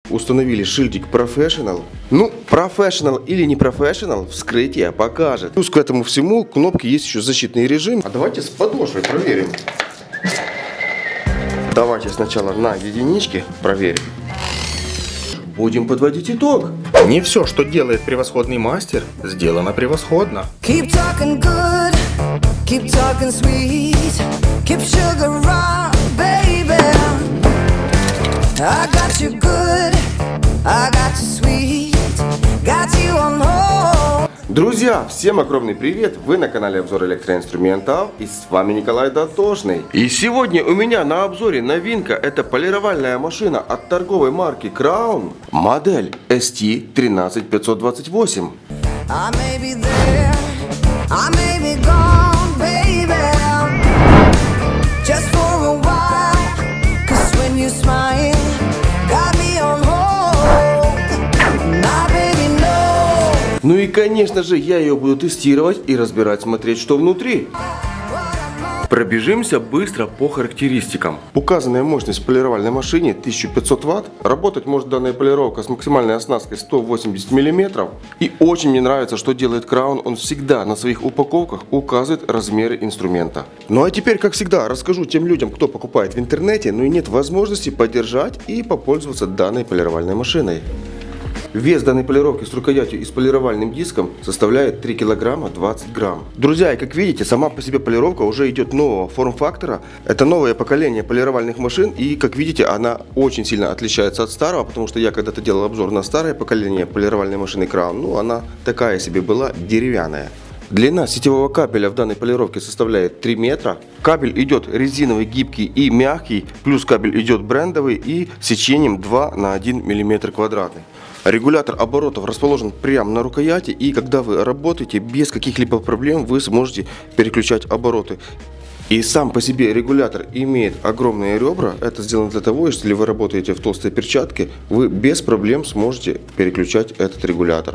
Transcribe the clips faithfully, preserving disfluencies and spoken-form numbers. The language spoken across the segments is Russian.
Установили шильдик Professional. Ну, Professional или не Professional, вскрытие покажет. Плюс к этому всему кнопки есть еще защитный режим. А давайте с подошвой проверим. Давайте сначала на единичке проверим. Будем подводить итог. Не все, что делает превосходный мастер, сделано превосходно. Keep talking good, keep talking sweet, keep sugar on, baby. I got you good, I got you sweet, got you on hold. Друзья, всем огромный привет! Вы на канале Обзор Электроинструментов, и с вами Николай Дотошный. И сегодня у меня на обзоре новинка. Это полировальная машина от торговой марки Crown, модель эс ти тринадцать пятьсот двадцать восемь. I may be there, I may be gone, baby, just for a while, 'cause when you smile, got me on hold, my baby knows. Ну и конечно же я ее буду тестировать и разбирать, смотреть, что внутри. Пробежимся быстро по характеристикам. Указанная мощность полировальной машине тысяча пятьсот ватт. Работать может данная полировка с максимальной оснасткой сто восемьдесят миллиметров. И очень мне нравится, что делает Crown. Он всегда на своих упаковках указывает размеры инструмента. Ну а теперь, как всегда, расскажу тем людям, кто покупает в интернете, но и нет возможности поддержать и попользоваться данной полировальной машиной. Вес данной полировки с рукоятью и с полировальным диском составляет три килограмма двадцать грамм. Друзья, и как видите, сама по себе полировка уже идет нового форм-фактора. Это новое поколение полировальных машин, и как видите, она очень сильно отличается от старого, потому что я когда-то делал обзор на старое поколение полировальной машины Crown. Ну, она такая себе была, деревянная. Длина сетевого кабеля в данной полировке составляет три метра. Кабель идет резиновый, гибкий и мягкий, плюс кабель идет брендовый и сечением два на один миллиметр квадратный. Регулятор оборотов расположен прямо на рукояти, и когда вы работаете, без каких-либо проблем вы сможете переключать обороты. И сам по себе регулятор имеет огромные ребра. Это сделано для того, если вы работаете в толстой перчатке, вы без проблем сможете переключать этот регулятор.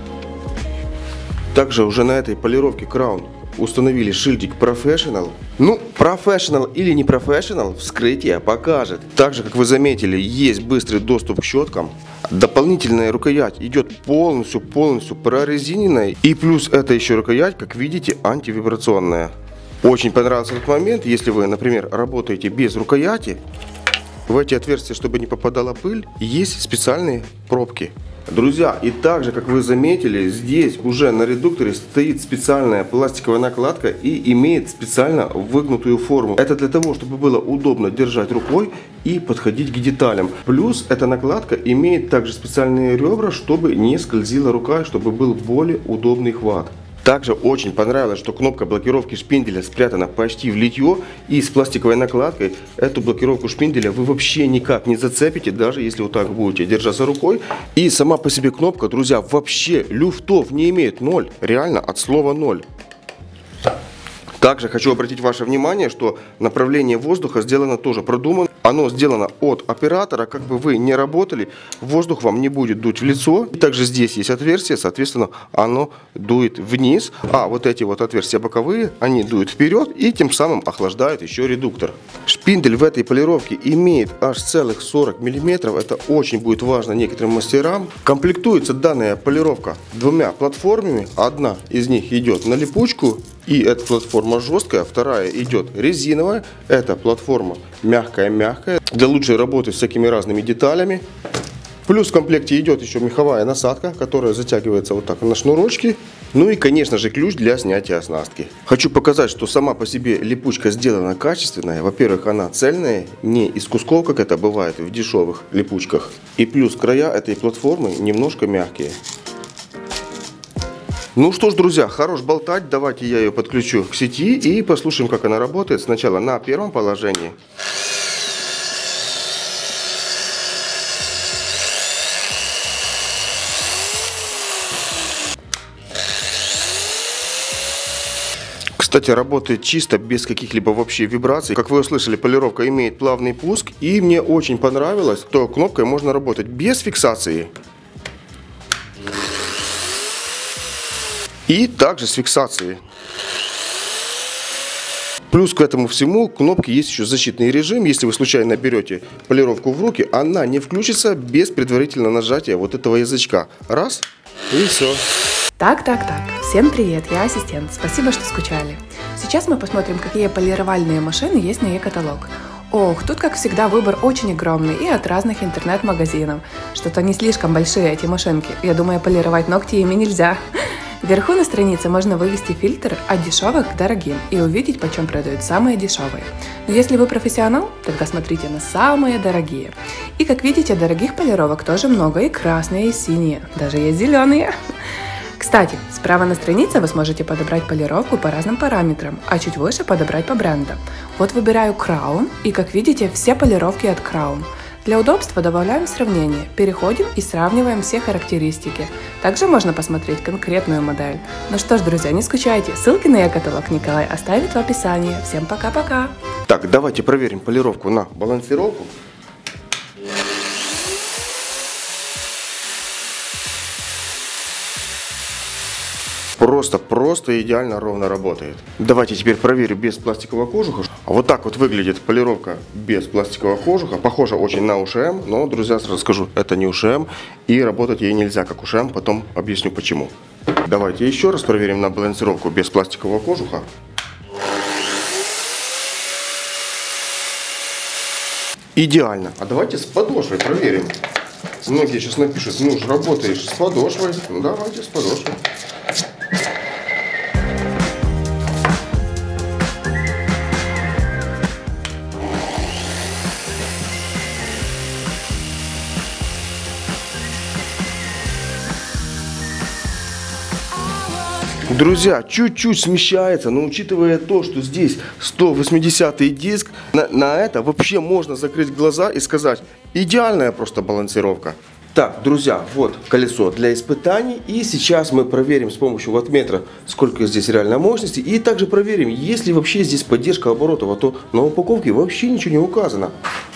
Также уже на этой полировке Crown установили шильдик Professional. Ну, Professional или не Professional, вскрытие покажет. Также, как вы заметили, есть быстрый доступ к щеткам. Дополнительная рукоять идет полностью, полностью прорезиненная. И плюс это еще рукоять, как видите, антивибрационная. Очень понравился этот момент, если вы, например, работаете без рукояти. В эти отверстия, чтобы не попадала пыль, есть специальные пробки. Друзья, и также, как вы заметили, здесь уже на редукторе стоит специальная пластиковая накладка и имеет специально выгнутую форму. Это для того, чтобы было удобно держать рукой и подходить к деталям. Плюс эта накладка имеет также специальные ребра, чтобы не скользила рука, чтобы был более удобный хват. Также очень понравилось, что кнопка блокировки шпинделя спрятана почти в литье, и с пластиковой накладкой эту блокировку шпинделя вы вообще никак не зацепите, даже если вот так будете держаться рукой. И сама по себе кнопка, друзья, вообще люфтов не имеет, ноль, реально от слова ноль. Также хочу обратить ваше внимание, что направление воздуха сделано тоже продуманно. Оно сделано от оператора, как бы вы не работали, воздух вам не будет дуть в лицо. И также здесь есть отверстие, соответственно, оно дует вниз. А вот эти вот отверстия боковые, они дуют вперед и тем самым охлаждают еще редуктор. Шпиндель в этой полировке имеет аж целых сорок миллиметров. Это очень будет важно некоторым мастерам. Комплектуется данная полировка двумя платформами. Одна из них идет на липучку. И эта платформа жесткая, вторая идет резиновая. Эта платформа мягкая-мягкая, для лучшей работы с всякими разными деталями. Плюс в комплекте идет еще меховая насадка, которая затягивается вот так на шнурочки. Ну и, конечно же, ключ для снятия оснастки. Хочу показать, что сама по себе липучка сделана качественная. Во-первых, она цельная, не из кусков, как это бывает в дешевых липучках. И плюс края этой платформы немножко мягкие. Ну что ж, друзья, хорош болтать, давайте я ее подключу к сети и послушаем, как она работает. Сначала на первом положении. Кстати, работает чисто, без каких-либо вообще вибраций. Как вы услышали, полировка имеет плавный пуск. И мне очень понравилось, что кнопкой можно работать без фиксации. И также с фиксацией. Плюс к этому всему кнопки есть еще защитный режим. Если вы случайно берете полировку в руки, она не включится без предварительного нажатия вот этого язычка. Раз, и все. Так, так, так. Всем привет, я ассистент. Спасибо, что скучали. Сейчас мы посмотрим, какие полировальные машины есть на e-каталог. Ох, тут, как всегда, выбор очень огромный и от разных интернет-магазинов. Что-то не слишком большие эти машинки. Я думаю, полировать ногти ими нельзя. Вверху на странице можно вывести фильтр от дешевых к дорогим и увидеть, почем продают самые дешевые. Но если вы профессионал, тогда смотрите на самые дорогие. И как видите, дорогих полировок тоже много, и красные, и синие, даже есть зеленые. Кстати, справа на странице вы сможете подобрать полировку по разным параметрам, а чуть выше подобрать по бренду. Вот выбираю Crown, и как видите, все полировки от Crown. Для удобства добавляем сравнение, переходим и сравниваем все характеристики. Также можно посмотреть конкретную модель. Ну что ж, друзья, не скучайте, ссылки на e-каталог Николай оставит в описании. Всем пока-пока! Так, давайте проверим полировку на балансировку. Просто, просто идеально ровно работает. Давайте теперь проверим без пластикового кожуха. Вот так вот выглядит полировка без пластикового кожуха. Похоже очень на УШМ, но, друзья, сразу скажу, это не УШМ. И работать ей нельзя как УШМ, потом объясню почему. Давайте еще раз проверим на балансировку без пластикового кожуха. Идеально. А давайте с подошвой проверим. Многие сейчас напишут, ну же работаешь с подошвой. Ну давайте с подошвой. Друзья, чуть-чуть смещается, но учитывая то, что здесь сто восьмидесятый диск, на, на это вообще можно закрыть глаза и сказать, идеальная просто балансировка. Так, друзья, вот колесо для испытаний, и сейчас мы проверим с помощью ваттметра, сколько здесь реальной мощности, и также проверим, есть ли вообще здесь поддержка оборотов, а то на упаковке вообще ничего не указано.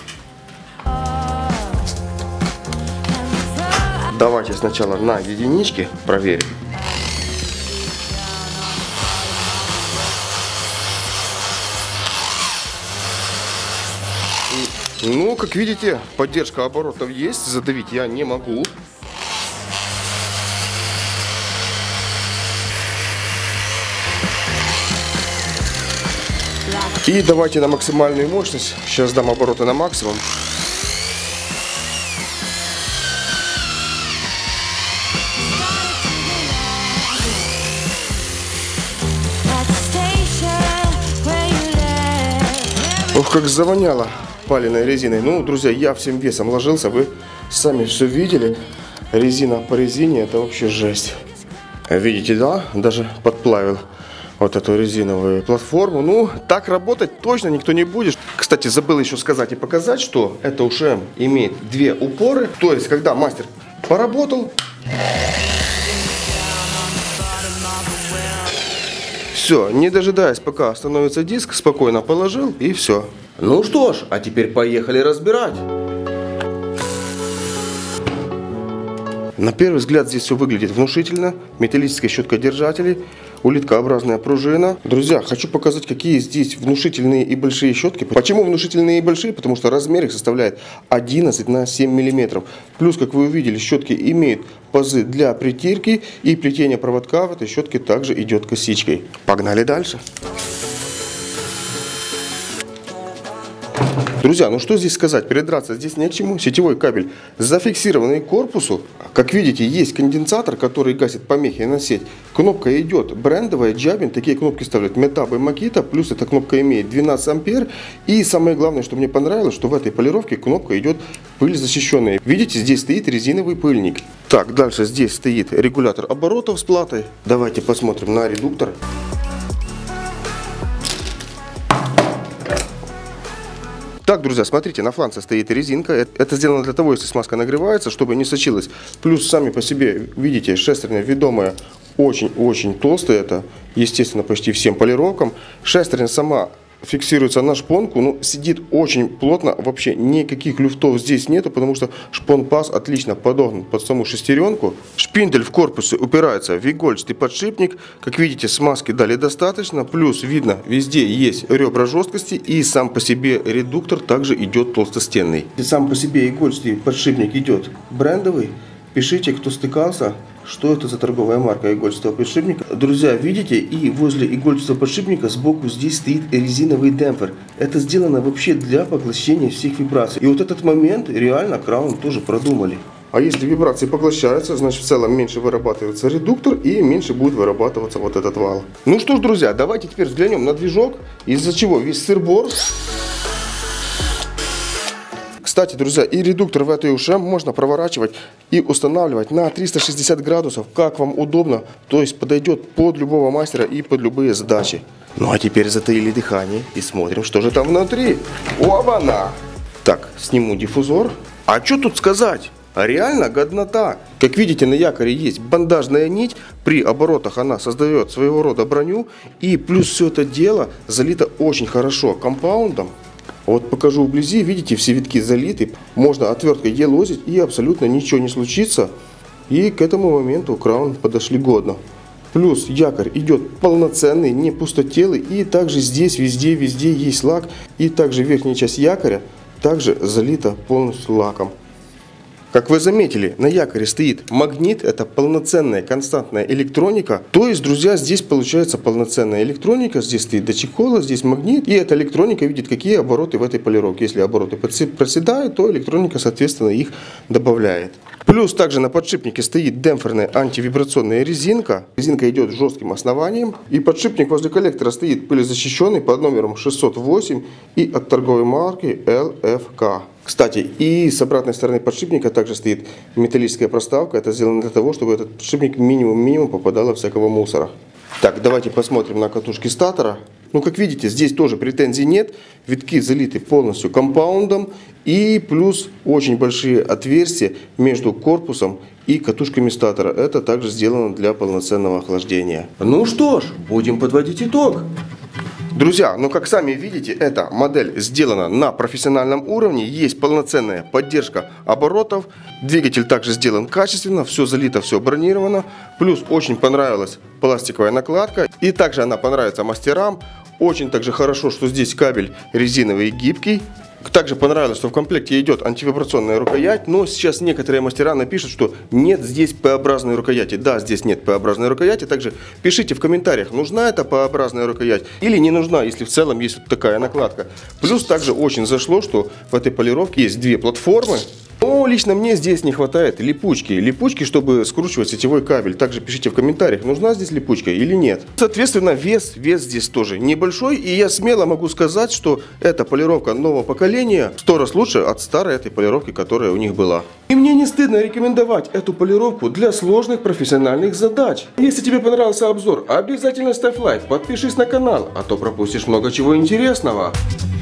Давайте сначала на единичке проверим. Ну, как видите, поддержка оборотов есть, задавить я не могу. И давайте на максимальную мощность. Сейчас дам обороты на максимум. Ох, как завоняло паленой резиной. Ну, друзья, я всем весом ложился, вы сами все видели. Резина по резине, это вообще жесть. Видите, да? Даже подплавил вот эту резиновую платформу. Ну, так работать точно никто не будет. Кстати, забыл еще сказать и показать, что эта УШМ имеет две упоры. То есть, когда мастер поработал, все, не дожидаясь, пока остановится диск, спокойно положил и все. Ну что ж, а теперь поехали разбирать. На первый взгляд здесь все выглядит внушительно. Металлическая щетка держателей, улиткообразная пружина. Друзья, хочу показать, какие здесь внушительные и большие щетки. Почему внушительные и большие? Потому что размер их составляет одиннадцать на семь миллиметров. Плюс, как вы увидели, щетки имеют пазы для притирки, и плетение проводка в этой щетке также идет косичкой. Погнали дальше. Друзья, ну что здесь сказать, передраться здесь не к чему. Сетевой кабель зафиксированный к корпусу. Как видите, есть конденсатор, который гасит помехи на сеть. Кнопка идет брендовая, Jabin. Такие кнопки ставят Metabo и Makita. Плюс эта кнопка имеет двенадцать ампер. И самое главное, что мне понравилось, что в этой полировке кнопка идет пыль защищенная. Видите, здесь стоит резиновый пыльник. Так, дальше здесь стоит регулятор оборотов с платой. Давайте посмотрим на редуктор. Так, друзья, смотрите, на фланце стоит резинка. Это сделано для того, если смазка нагревается, чтобы не сочилась. Плюс сами по себе, видите, шестерня ведомая очень-очень толстая. Это, естественно, почти всем полировкам. Шестерня сама фиксируется на шпонку, ну, сидит очень плотно, вообще никаких люфтов здесь нету, потому что шпон-паз отлично подогнан под саму шестеренку. Шпиндель в корпусе упирается в игольчатый подшипник, как видите, смазки дали достаточно, плюс видно, везде есть ребра жесткости, и сам по себе редуктор также идет толстостенный. И сам по себе игольчатый подшипник идет брендовый. Пишите, кто стыкался, что это за торговая марка игольчатого подшипника. Друзья, видите, и возле игольчатого подшипника сбоку здесь стоит резиновый демпфер. Это сделано вообще для поглощения всех вибраций. И вот этот момент реально Краун тоже продумали. А если вибрации поглощаются, значит в целом меньше вырабатывается редуктор и меньше будет вырабатываться вот этот вал. Ну что ж, друзья, давайте теперь взглянем на движок, из-за чего весь сыр-бор. Кстати, друзья, и редуктор в этой УШМ можно проворачивать и устанавливать на триста шестьдесят градусов, как вам удобно. То есть подойдет под любого мастера и под любые задачи. Ну а теперь затаили дыхание и смотрим, что же там внутри. Оба-на! Так, сниму диффузор. А что тут сказать? Реально годнота. Как видите, на якоре есть бандажная нить. При оборотах она создает своего рода броню. И плюс все это дело залито очень хорошо компаундом. Вот покажу вблизи, видите, все витки залиты. Можно отверткой елозить и абсолютно ничего не случится. И к этому моменту Краун подошли годно. Плюс якорь идет полноценный, не пустотелый. И также здесь везде, везде есть лак. И также верхняя часть якоря также залита полностью лаком. Как вы заметили, на якоре стоит магнит, это полноценная константная электроника. То есть, друзья, здесь получается полноценная электроника, здесь стоит датчик холла, здесь магнит. И эта электроника видит, какие обороты в этой полировке. Если обороты проседают, то электроника, соответственно, их добавляет. Плюс также на подшипнике стоит демпферная антивибрационная резинка. Резинка идет с жестким основанием. И подшипник возле коллектора стоит пылезащищенный под номером шестьсот восемь и от торговой марки эл эф ка. Кстати, и с обратной стороны подшипника также стоит металлическая проставка. Это сделано для того, чтобы этот подшипник минимум-минимум попадало всякого мусора. Так, давайте посмотрим на катушки статора. Ну, как видите, здесь тоже претензий нет. Витки залиты полностью компаундом. И плюс очень большие отверстия между корпусом и катушками статора. Это также сделано для полноценного охлаждения. Ну что ж, будем подводить итог. Друзья, ну как сами видите, эта модель сделана на профессиональном уровне, есть полноценная поддержка оборотов, двигатель также сделан качественно, все залито, все бронировано, плюс очень понравилась пластиковая накладка, и также она понравится мастерам, очень также хорошо, что здесь кабель резиновый и гибкий. Также понравилось, что в комплекте идет антивибрационная рукоять, но сейчас некоторые мастера напишут, что нет здесь П-образной рукояти. Да, здесь нет П-образной рукояти, также пишите в комментариях, нужна эта П-образная рукоять или не нужна, если в целом есть вот такая накладка. Плюс также очень зашло, что в этой полировке есть две платформы. Но лично мне здесь не хватает липучки. Липучки, чтобы скручивать сетевой кабель. Также пишите в комментариях, нужна здесь липучка или нет. Соответственно, вес, вес здесь тоже небольшой. И я смело могу сказать, что эта полировка нового поколения в сто раз лучше от старой этой полировки, которая у них была. И мне не стыдно рекомендовать эту полировку для сложных профессиональных задач. Если тебе понравился обзор, обязательно ставь лайк, подпишись на канал, а то пропустишь много чего интересного.